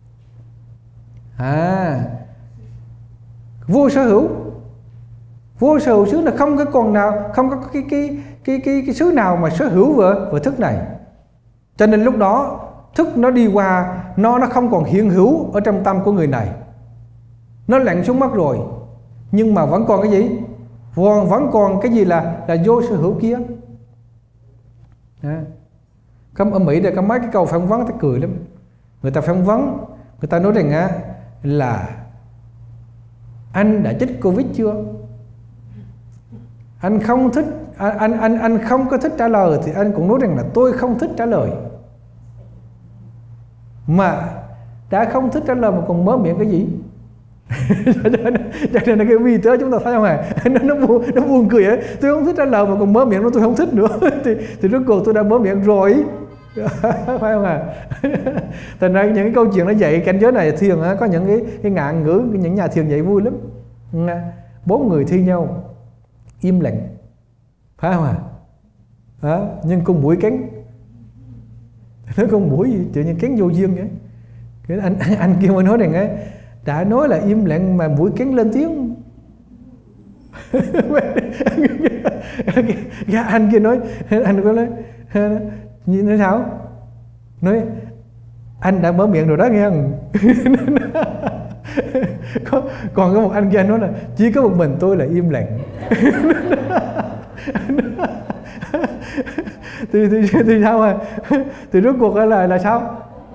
Vô sở hữu. Vô sở hữu xứ là không có còn nào, không có cái xứ nào mà sở hữu về thức này. Cho nên lúc đó thức nó đi qua, nó không còn hiện hữu ở trong tâm của người này. Nó lặn xuống mất rồi, nhưng mà vẫn còn cái gì? Vẫn còn cái gì là vô sở hữu kia. Không, ở Mỹ đây có mấy cái câu phỏng vấn ta cười lắm. Người ta phỏng vấn, người ta nói rằng là anh đã chích Covid chưa? Anh không thích, anh không có thích trả lời thì anh cũng nói rằng là tôi không thích trả lời. Mà đã không thích trả lời mà còn mở miệng cái gì? Cho nên là cái vi tế chúng ta thấy không hả? Nó buồn cười ấy. Tôi không thích trả lời mà còn mở miệng nó tôi không thích nữa. Thì rốt cuộc tôi đã mở miệng rồi. Phải không hả? Thành ra những cái câu chuyện nó dạy cảnh giới này thiền có những cái ngạn ngữ, những nhà thiền dạy vui lắm. 4 người thi nhau im lặng, phải không hả? Nhưng con mũi cắn, nói con mũi gì tự nhiên cắn vô duyên vậy. Cái anh kia mới nói rằng đã nói là im lặng mà mũi cắn lên tiếng. Anh kia nói, anh có nói như thế nào? Nói anh đã mở miệng rồi đó nghe không? Còn có một anh kia nói là chỉ có một mình tôi là im lặng. thì sao mà thì rốt cuộc là sao?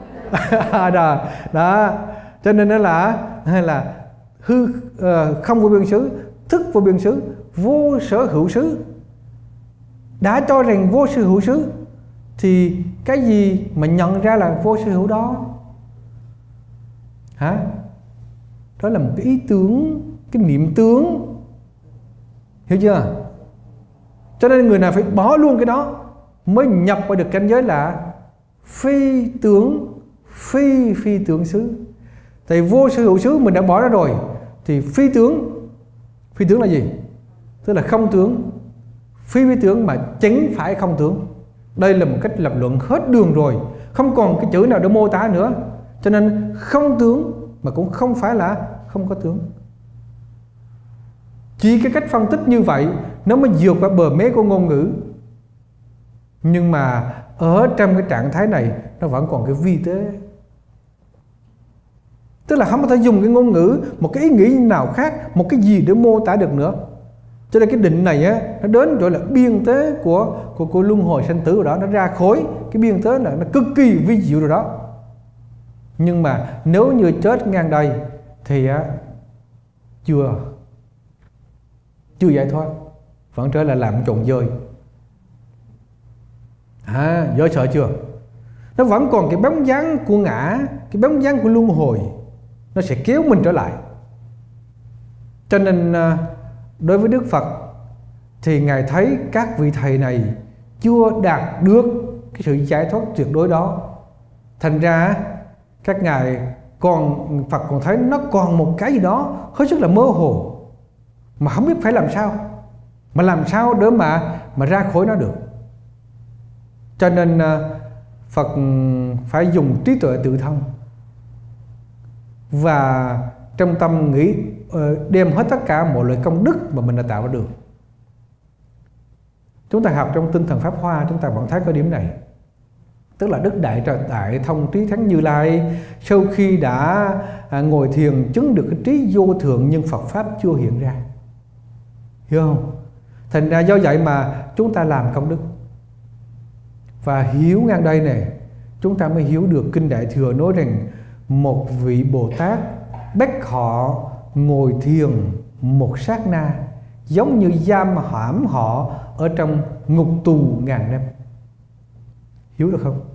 Đó. Cho nên nó là không vô biên xứ, thức vô biên xứ, vô sở hữu xứ. Đã cho rằng vô sở hữu xứ thì cái gì mà nhận ra là vô sở hữu đó? Đó là một cái ý tưởng, cái niệm tướng. Hiểu chưa? Cho nên người nào phải bỏ luôn cái đó mới nhập vào được cảnh giới là phi tướng, phi tướng xứ. Tại vô sở hữu xứ mình đã bỏ ra rồi, thì phi tướng là gì? Tức là không tướng. Phi tướng mà chính phải không tướng. Đây là một cách lập luận hết đường rồi, không còn cái chữ nào để mô tả nữa. Cho nên không tướng mà cũng không phải là không có tướng. Chỉ cái cách phân tích như vậy nó mới vượt qua bờ mé của ngôn ngữ. Nhưng mà ở trong cái trạng thái này nó vẫn còn cái vi tế. Tức là không có thể dùng cái ngôn ngữ, một cái ý nghĩ nào khác, một cái gì để mô tả được nữa. Cho nên cái định này á, nó đến gọi là biên tế của luân hồi sanh tử rồi đó. Nó ra khối cái biên tế là nó cực kỳ vi diệu rồi đó. Nhưng mà nếu như chết ngang đây thì chưa giải thoát, vẫn trở lại làm trộn dơi. Dễ sợ chưa? Nó vẫn còn cái bóng dáng của ngã, cái bóng dáng của luân hồi, nó sẽ kéo mình trở lại. Cho nên đối với Đức Phật thì Ngài thấy các vị thầy này chưa đạt được cái sự giải thoát tuyệt đối đó. Thành ra các ngài Phật còn thấy nó còn một cái gì đó hết sức là mơ hồ, mà không biết phải làm sao, mà làm sao để mà ra khỏi nó được. Cho nên Phật phải dùng trí tuệ tự thông và trong tâm nghĩ đem hết tất cả mọi loại công đức mà mình đã tạo ra được. Chúng ta học trong tinh thần Pháp Hoa, chúng ta vẫn thấy có điểm này. Tức là Đức Đại Thông Trí Thắng Như Lai sau khi đã ngồi thiền chứng được cái trí vô thượng, nhưng Phật Pháp chưa hiện ra. Hiểu không? Thành ra do vậy mà chúng ta làm công đức. Và hiểu ngang đây này, chúng ta mới hiểu được Kinh Đại Thừa nói rằng một vị Bồ Tát bắt họ ngồi thiền một sát na, giống như giam hãm họ ở trong ngục tù ngàn năm. Hiểu được không?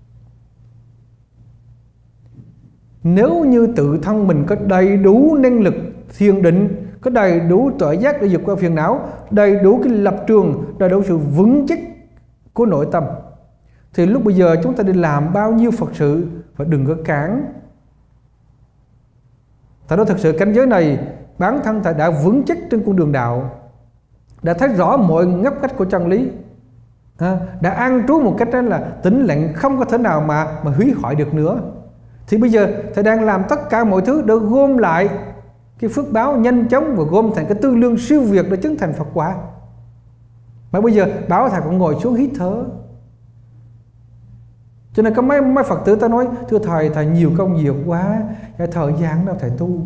Nếu như tự thân mình có đầy đủ năng lực thiền định, có đầy đủ tuệ giác để vượt qua phiền não, đầy đủ cái lập trường, đầy đủ sự vững chắc của nội tâm, thì lúc bây giờ chúng ta đi làm bao nhiêu Phật sự và đừng có cản. Tại đó thực sự cảnh giới này bản thân ta đã vững chắc trên con đường đạo, đã thấy rõ mọi ngóc ngách của chân lý, đã an trú một cách đó là tĩnh lặng, không có thể nào mà hủy hoại được nữa. Thì bây giờ thầy đang làm tất cả mọi thứ để gom lại cái phước báo nhanh chóng và gom thành cái tư lương siêu việt để chứng thành Phật quả. Mà bây giờ bảo thầy cũng ngồi xuống hít thở. Cho nên có mấy Phật tử ta nói: thưa thầy nhiều công việc quá, thời gian đâu thầy tu.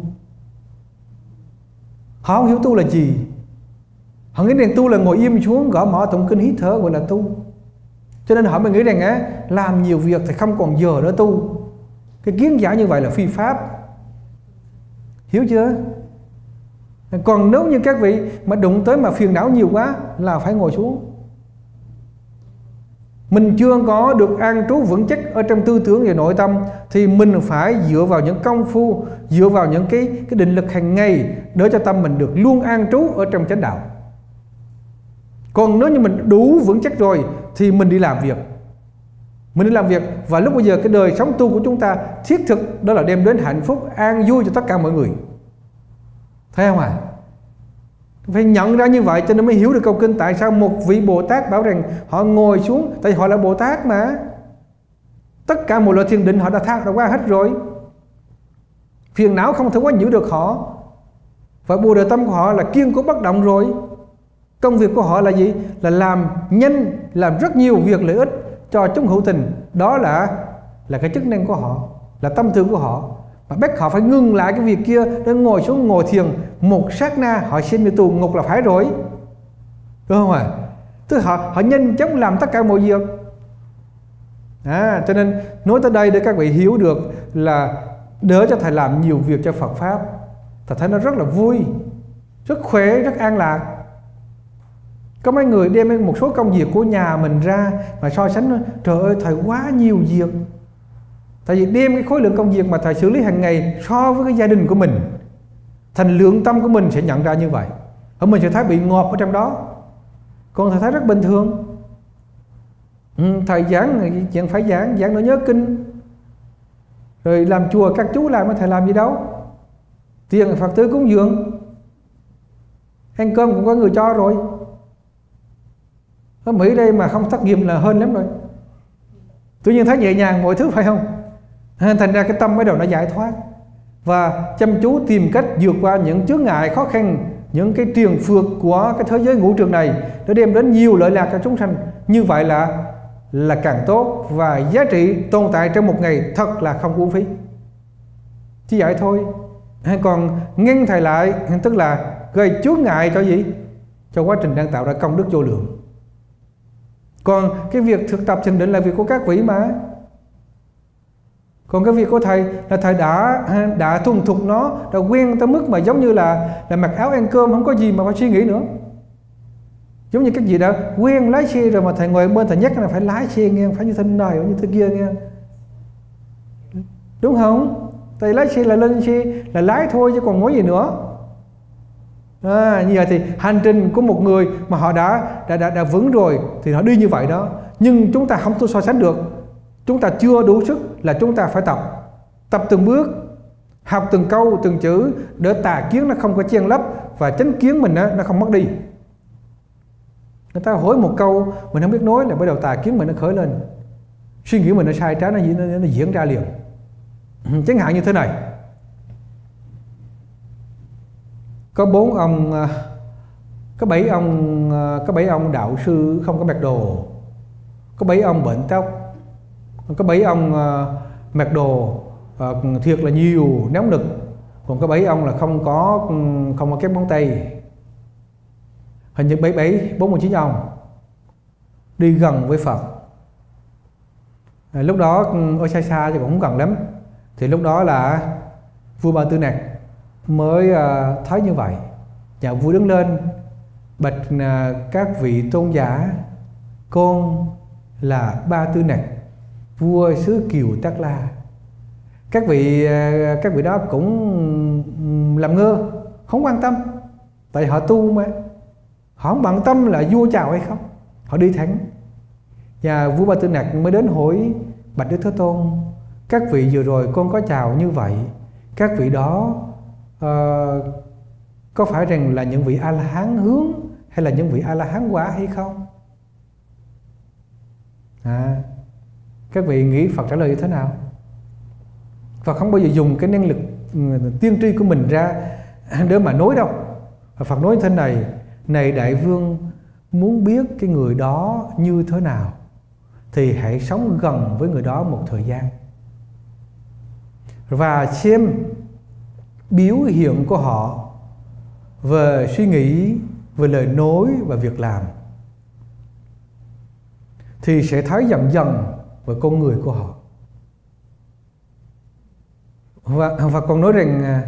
Họ không hiểu tu là gì. Họ nghĩ rằng tu là ngồi im xuống gõ mõ tụng kinh hít thở gọi là tu. Cho nên họ mới nghĩ rằng làm nhiều việc thì không còn giờ để tu. Cái kiến giải như vậy là phi pháp. Hiểu chưa? Còn nếu như các vị mà đụng tới mà phiền não nhiều quá là phải ngồi xuống. Mình chưa có được an trú vững chắc ở trong tư tưởng và nội tâm thì mình phải dựa vào những công phu, dựa vào những cái định lực hàng ngày để cho tâm mình được luôn an trú ở trong chánh đạo. Còn nếu như mình đủ vững chắc rồi thì mình đi làm việc. Mình đi làm việc và lúc bây giờ cái đời sống tu của chúng ta thiết thực đó là đem đến hạnh phúc, an vui cho tất cả mọi người. Thấy không ạ? Phải nhận ra như vậy cho nên mới hiểu được câu kinh. Tại sao một vị Bồ Tát bảo rằng họ ngồi xuống, tại vì họ là Bồ Tát mà. Tất cả mọi loại thiền định họ đã qua hết rồi. Phiền não không thể quấy nhiễu được họ. Và Bồ Đề tâm của họ là kiên cố bất động rồi. Công việc của họ là gì? Là làm nhanh, làm rất nhiều việc lợi ích cho chúng hữu tình. Đó là cái chức năng của họ, là tâm thương của họ. Mà bắt họ phải ngừng lại cái việc kia để ngồi xuống ngồi thiền một sát na, họ xin về tù ngục là phải rồi. Đúng không ạ? Tức họ nhanh chóng làm tất cả mọi việc. Cho nên nói tới đây để các vị hiểu được là đỡ cho thầy làm nhiều việc cho Phật Pháp. Thầy thấy nó rất là vui, rất khỏe, rất an lạc. Có mấy người đem một số công việc của nhà mình ra mà so sánh: trời ơi thầy quá nhiều việc. Tại vì đem cái khối lượng công việc mà thầy xử lý hàng ngày so với cái gia đình của mình, thành lượng tâm của mình sẽ nhận ra như vậy. Ở mình sẽ thấy bị ngộp ở trong đó. Còn thầy thấy rất bình thường. Thầy giảng chuyện phải giảng để nhớ kinh. Rồi làm chùa các chú làm, thầy làm gì đâu. Tiền Phật tử cúng dường, ăn cơm cũng có người cho rồi. Ở Mỹ đây mà không thất nghiệp là hơn lắm rồi. Tự nhiên thấy nhẹ nhàng mọi thứ, phải không? Thành ra cái tâm bắt đầu nó giải thoát và chăm chú tìm cách vượt qua những chướng ngại khó khăn, những cái triền phược của cái thế giới ngũ trường này để đem đến nhiều lợi lạc cho chúng sanh. Như vậy là càng tốt và giá trị tồn tại trong một ngày thật là không uổng phí. Chỉ vậy thôi. Còn ngăn thầy lại tức là gây chướng ngại cho gì? Cho quá trình đang tạo ra công đức vô lượng. Còn cái việc thực tập thiền định là việc của các vị mà. Còn cái việc của thầy là thầy đã thuần thục nó, đã quen tới mức mà giống như là mặc áo ăn cơm, không có gì mà phải suy nghĩ nữa. Giống như các vị đã quen lái xe rồi mà thầy ngồi bên thầy nhắc là phải lái xe nghe, phải như thế này, như thế kia nghe. Đúng không? Thầy lái xe là lên xe là lái thôi chứ còn nói gì nữa. Như vậy thì hành trình của một người mà họ đã vững rồi thì họ đi như vậy đó. Nhưng chúng ta không so sánh được. Chúng ta chưa đủ sức là chúng ta phải tập từng bước, học từng câu từng chữ để tà kiến nó không có chen lấp và chánh kiến mình nó không mất đi. Người ta hỏi một câu mình không biết nói là bắt đầu tà kiến mình nó khởi lên, suy nghĩ mình nó sai trái, nó diễn ra liền. Chẳng hạn như thế này, có 4 ông, có 7 ông đạo sư không có mặc đồ, có 7 ông bệnh tóc, có 7 ông mặc đồ thiệt là nhiều nóng nực, còn có 7 ông là không có kép móng tay. Hình như 49 ông đi gần với Phật. Lúc đó ở xa xa thì cũng không gần lắm. Thì lúc đó là vua Ba Tư Nặc mới thấy như vậy. Và vua đứng lên bạch các vị tôn giả, con là Ba Tư Nặc, vua xứ Kiều Tát La. Các vị đó cũng làm ngơ, không quan tâm, tại họ tu mà, họ không bận tâm là vua chào hay không, họ đi thẳng. Và vua Ba Tư Nặc mới đến hỏi bạch Đức Thế Tôn, các vị vừa rồi con có chào như vậy, các vị đó có phải rằng là những vị A-la-hán hướng hay là những vị A-la-hán quả hay không? Các vị nghĩ Phật trả lời như thế nào? Phật không bao giờ dùng cái năng lực tiên tri của mình ra để mà nói đâu. Phật nói như thế này: này đại vương, muốn biết cái người đó như thế nào thì hãy sống gần với người đó một thời gian và xem biểu hiện của họ về suy nghĩ, về lời nói và việc làm, thì sẽ thấy dần dần về con người của họ. Và còn nói rằng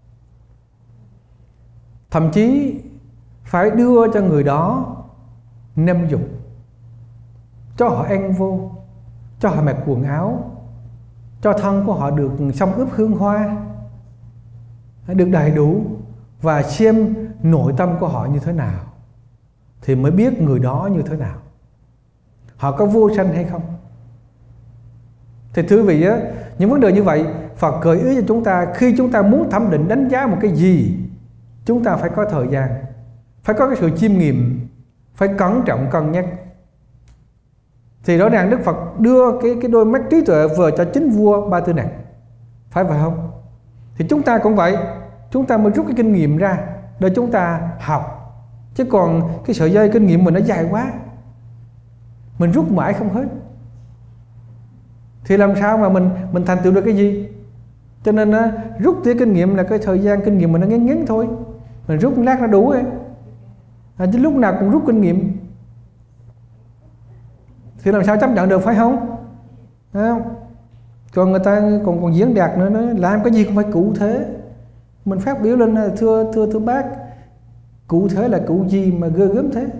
thậm chí phải đưa cho người đó 5 dục, cho họ ăn vô, cho họ mặc quần áo, cho thân của họ được xông ướp hương hoa, được đầy đủ, và xem nội tâm của họ như thế nào thì mới biết người đó như thế nào, họ có vô sanh hay không. Thì thưa vị á, những vấn đề như vậy Phật gợi ý cho chúng ta, khi chúng ta muốn thẩm định đánh giá một cái gì, chúng ta phải có thời gian, phải có cái sự chiêm nghiệm, phải cẩn trọng cân nhắc. Thì rõ ràng Đức Phật đưa cái đôi mắt trí tuệ về cho chính vua Ba Tư Nặc, phải vậy không? Thì chúng ta cũng vậy, chúng ta mới rút cái kinh nghiệm ra để chúng ta học. Chứ còn cái sợi dây kinh nghiệm mình nó dài quá, mình rút mãi không hết, thì làm sao mà mình thành tựu được cái gì? Cho nên rút cái kinh nghiệm là cái thời gian kinh nghiệm mình nó ngắn thôi, mình rút một lát nó đủ ấy. Chứ lúc nào cũng rút kinh nghiệm thì làm sao chấp nhận được, phải không? Còn người ta còn diễn đạt nữa, nói làm cái gì cũng phải cụ thể. Mình phát biểu lên thưa bác, cụ thể là cụ gì mà ghê gớm thế?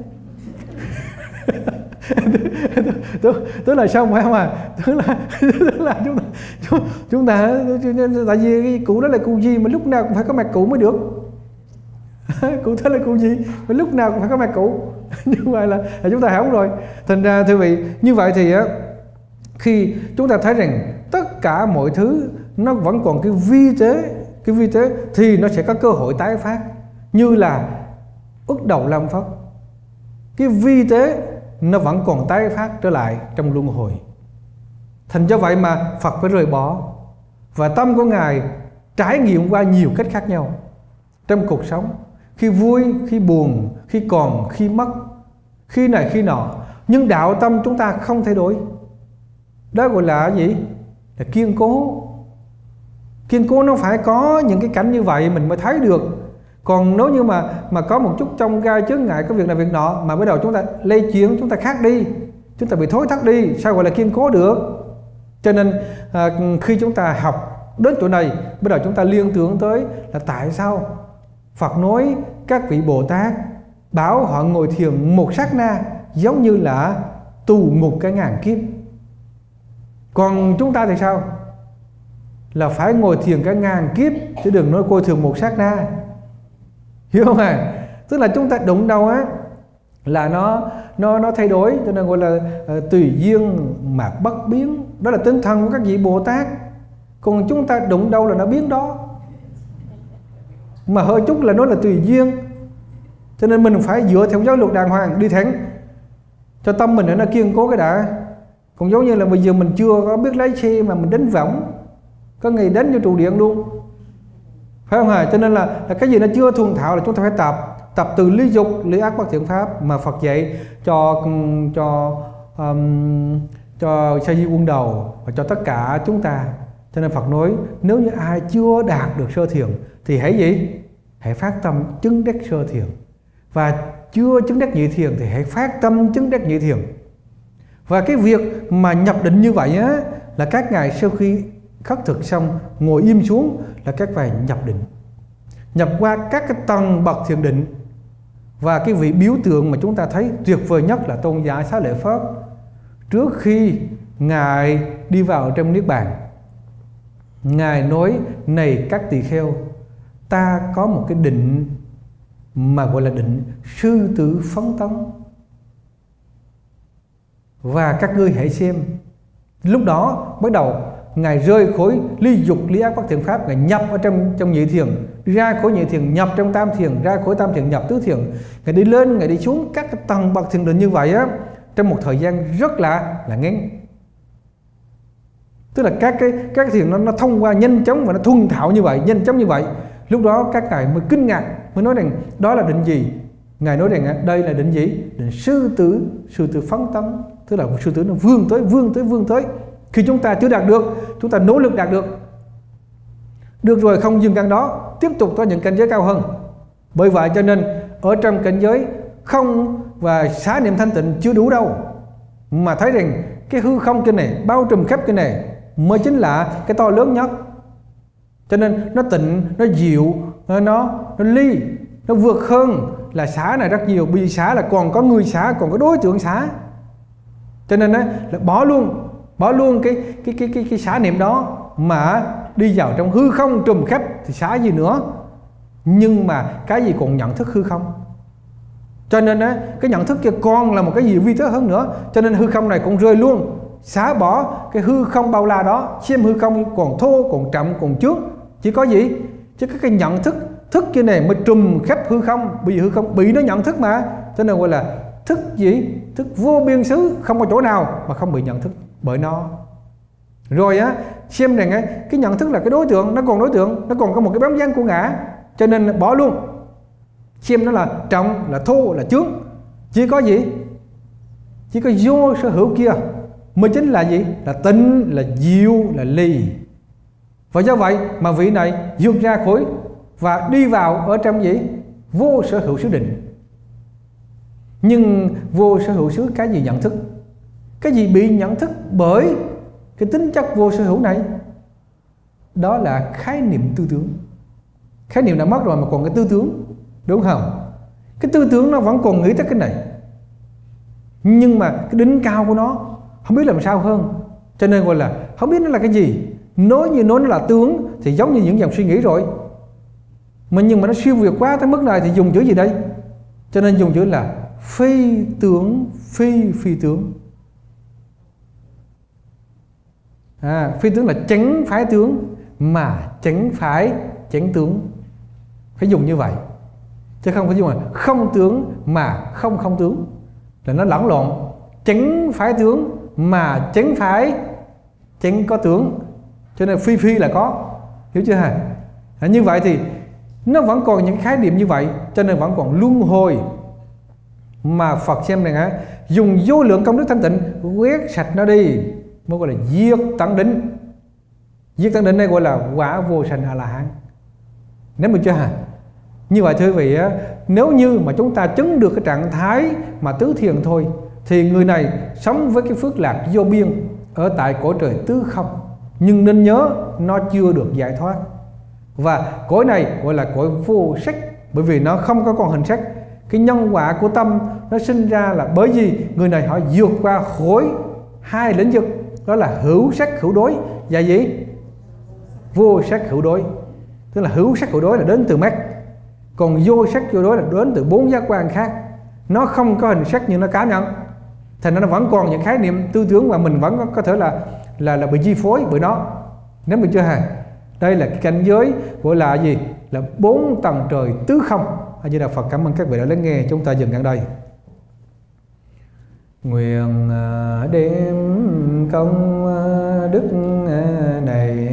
Tức là sao phải không tức là chúng ta tại vì cái cụ đó là cụ gì mà lúc nào cũng phải có mặt cụ mới được. Cụ thể là cụ gì mà lúc nào cũng phải có mặt cụ. Như vậy là chúng ta hỏng rồi. Thành ra thưa vị, như vậy thì khi chúng ta thấy rằng tất cả mọi thứ nó vẫn còn cái vi tế thì nó sẽ có cơ hội tái phát. Như là Ức Đầu Lam Phất, cái vi tế nó vẫn còn tái phát trở lại trong luân hồi. Thành do vậy mà Phật phải rời bỏ, và tâm của Ngài trải nghiệm qua nhiều cách khác nhau trong cuộc sống, khi vui, khi buồn, khi còn, khi mất, khi này khi nọ. Nhưng đạo tâm chúng ta không thay đổi. Đó gọi là gì? Là kiên cố. Kiên cố nó phải có những cái cảnh như vậy mình mới thấy được. Còn nếu như mà có một chút trong gai chướng ngại cái việc này việc nọ, mà bắt đầu chúng ta lây chuyển, chúng ta khác đi, chúng ta bị thối thắt đi, sao gọi là kiên cố được? Cho nên khi chúng ta học đến chỗ này, bắt đầu chúng ta liên tưởng tới là tại sao Phật nói các vị Bồ Tát bảo họ ngồi thiền một sát na giống như là tù ngục cả ngàn kiếp. Còn chúng ta thì sao? Là phải ngồi thiền cả ngàn kiếp, chứ đừng nói coi thường một sát na. Hiểu không à? Tức là chúng ta đụng đâu á là nó thay đổi, cho nên gọi là tùy duyên mà bất biến. Đó là tinh thần của các vị Bồ Tát. Còn chúng ta đụng đâu là nó biến đó. Mà hơi chút là nó là tùy duyên. Cho nên mình phải dựa theo giáo luật đàng hoàng đi thẳng, cho tâm mình nó kiên cố cái đã. Còn giống như là bây giờ mình chưa có biết lái xe mà mình đánh võng, có ngày đánh vô trụ điện luôn, phải không hả? Cho nên là cái gì nó chưa thuần thạo là chúng ta phải tập từ ly dục, ly ác bất thiện pháp mà Phật dạy cho Sa Di Quân Đầu và cho tất cả chúng ta. Cho nên Phật nói nếu như ai chưa đạt được sơ thiền thì hãy gì? Hãy phát tâm chứng đắc sơ thiền. Và chưa chứng đắc nhị thiền thì hãy phát tâm chứng đắc nhị thiền. Và cái việc mà nhập định như vậy á, là các ngài sau khi khất thực xong ngồi im xuống là các ngài nhập định, nhập qua các cái tầng bậc thiền định. Và cái vị biểu tượng mà chúng ta thấy tuyệt vời nhất là Tôn giả Xá Lợi Phất. Trước khi ngài đi vào trong niết bàn, ngài nói: này các tỳ kheo, ta có một cái định mà gọi là định sư tử phấn tấn, và các ngươi hãy xem. Lúc đó bắt đầu ngài rơi khỏi ly dục ly ác bất thiện pháp, ngài nhập ở trong nhị thiền, ra khỏi nhị thiền nhập trong tam thiền, ra khỏi tam thiền nhập tứ thiền. Ngài đi lên, ngài đi xuống các cái tầng bậc thiền định như vậy á, trong một thời gian rất là ngắn. Tức là các cái thiền nó thông qua nhanh chóng và nó thuần thạo như vậy, nhanh chóng như vậy. Lúc đó các ngài mới kinh ngạc, mới nói rằng đó là định gì? Ngài nói rằng đây là định gì? Định sư tử phấn tấn. Tức là sư tử nó vươn tới. Khi chúng ta chưa đạt được, chúng ta nỗ lực đạt được. Được rồi không dừng căn đó, tiếp tục có những cảnh giới cao hơn. Bởi vậy cho nên ở trong cảnh giới không và xá niệm thanh tịnh chưa đủ đâu, mà thấy rằng cái hư không cái này bao trùm khắp cái này mới chính là cái to lớn nhất. Cho nên nó tịnh, nó dịu, nó ly, nó vượt hơn là xá này rất nhiều. Vì xá là còn có người xá, còn có đối tượng xá. Cho nên là bỏ luôn cái xá niệm đó mà đi vào trong hư không trùm khắp thì xá gì nữa. Nhưng mà cái gì còn nhận thức hư không. Cho nên cái nhận thức kia còn là một cái gì vi tế hơn nữa. Cho nên hư không này cũng rơi luôn, xá bỏ cái hư không bao la đó, xem hư không còn thô, còn chậm, còn trước. Chỉ có gì? Chứ cái nhận thức kia này mới trùm khắp hư không. Bởi vì hư không bị nó nhận thức mà. Cho nên gọi là thức gì? Thức vô biên xứ, không có chỗ nào mà không bị nhận thức bởi nó. Rồi xem rằng cái nhận thức là cái đối tượng, nó còn có một cái bóng dáng của ngã. Cho nên bỏ luôn. Xem nó là trọng, là thô, là chướng. Chỉ có gì? Chỉ có vô sở hữu kia mới chính là gì? Là tịnh, là diệu, là ly. Và do vậy mà vị này vượt ra khỏi và đi vào ở trong gì? Vô sở hữu xứ định. Nhưng vô sở hữu xứ cái gì nhận thức? Cái gì bị nhận thức bởi cái tính chất vô sở hữu này? Đó là khái niệm tư tưởng. Khái niệm đã mất rồi mà còn cái tư tưởng, đúng không? Cái tư tưởng nó vẫn còn nghĩ tới cái này, nhưng mà cái đỉnh cao của nó không biết làm sao hơn. Cho nên gọi là không biết nó là cái gì. Nói nó là tướng thì giống như những dòng suy nghĩ rồi. Nhưng mà nó siêu việt quá tới mức này thì dùng chữ gì đây? Cho nên dùng chữ là phi tướng, phi tướng. Phi tướng là chẳng phải tướng mà chẳng phải chẳng tướng. Phải dùng như vậy, chứ không phải dùng là không tướng mà không tướng, là nó lẫn lộn. chánh phái tướng, mà chánh phái chánh có tướng, cho nên phi phi là có, hiểu chưa hả? Như vậy thì nó vẫn còn những khái niệm như vậy, cho nên vẫn còn luân hồi. Mà Phật xem này dùng vô lượng công đức thanh tịnh quét sạch nó đi, mới gọi là diệt tận định. Diệt tận định này gọi là quả vô sanh A La Hán. Nắm được chưa hả? Như vậy thưa quý vị, nếu như mà chúng ta chứng được cái trạng thái mà tứ thiền thôi, thì người này sống với cái phước lạc vô biên ở tại cõi trời tứ không. Nhưng nên nhớ nó chưa được giải thoát. Và cõi này gọi là cõi vô sắc, bởi vì nó không có còn hình sắc. Cái nhân quả của tâm nó sinh ra là bởi vì người này họ vượt qua khối hai lĩnh vực, đó là hữu sắc hữu đối và gì? Vô sắc hữu đối. Tức là hữu sắc hữu đối là đến từ mắt, còn vô sắc vô đối là đến từ bốn giác quan khác. Nó không có hình sắc nhưng nó cảm nhận, thành nó vẫn còn những khái niệm tư tưởng và mình vẫn có thể là bị chi phối bởi nó. Nếu mình chưa hề, đây là cái cảnh giới gọi là gì? Là 4 tầng trời tứ không. A Di Đà Phật. Cảm ơn các vị đã lắng nghe. Chúng ta dừng ở đây. Nguyện đem công đức này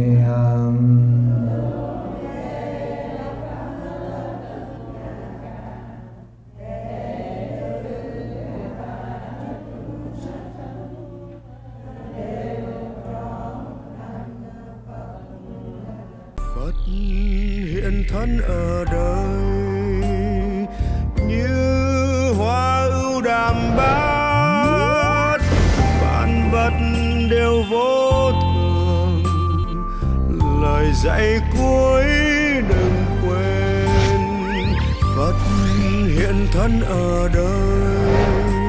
Phật hiện thân ở đời như hoa ưu đàm bát, vạn vật đều vô thường, lời dạy cuối đừng quên. Phật hiện thân ở đời